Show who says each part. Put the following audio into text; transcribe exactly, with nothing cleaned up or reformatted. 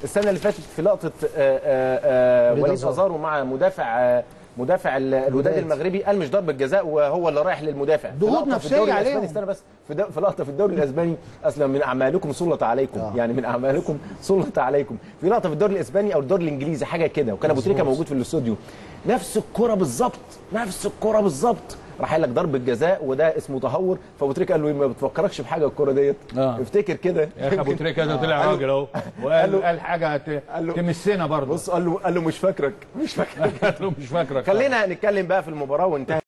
Speaker 1: السنه اللي فاتت في لقطه آآ آآ وليد ازارو مع مدافع مدافع الوداد المغربي، قال مش ضربه جزاء وهو اللي رايح للمدافع.
Speaker 2: ضغوط نفسيه عليهم.
Speaker 1: استنى بس، في, في لقطه في الدوري الاسباني، اصلا من اعمالكم سلط عليكم آه. يعني من اعمالكم سلط عليكم. في لقطه في الدوري الاسباني او الدوري الانجليزي حاجه كده، وكان ابو تريكه موجود في الاستوديو، نفس الكره بالظبط نفس الكره بالظبط، راح قال لك ضربه جزاء وده اسمه تهور. فابو تريكه قال له ما بتفكركش بحاجه الكره ديت آه. افتكر كده
Speaker 3: يا اخي. ابو تريكه ده طلع راجل اهو وقال له قال حاجه تمسنا برضه.
Speaker 1: بص قال له قال له مش فاكرك مش فاكرك
Speaker 3: قال له مش فاكرك.
Speaker 1: خلينا نتكلم بقى في المباراه وانتهى